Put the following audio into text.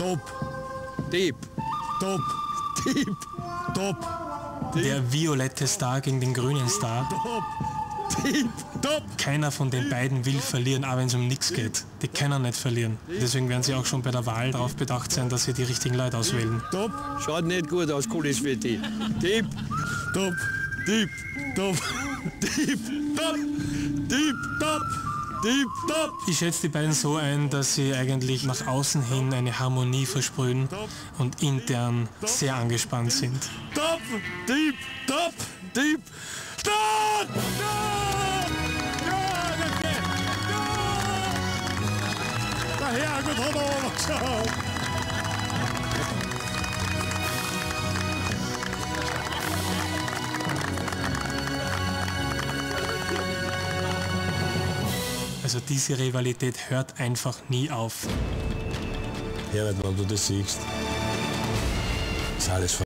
Top. Dieb. Top. Dieb. Top. Der violette Star gegen den grünen Star. Top. Dieb. Top. Keiner von den beiden will verlieren, auch wenn es um nichts geht. Die können nicht verlieren. Deswegen werden sie auch schon bei der Wahl darauf bedacht sein, dass sie die richtigen Leute auswählen. Top. Schaut nicht gut aus, Kulis für die. Dieb. Top. Dieb. Top. Dieb. Top. Dieb. Top. Dieb. Top. Ich schätze die beiden so ein, dass sie eigentlich nach außen hin eine Harmonie versprühen und intern sehr angespannt sind. Top. Dieb. Top. Dieb. Top. Top. Ja, das geht. Ja. Der Herrgott hat aber geschaut. Also diese Rivalität hört einfach nie auf. Herbert, wenn du das siehst, ist alles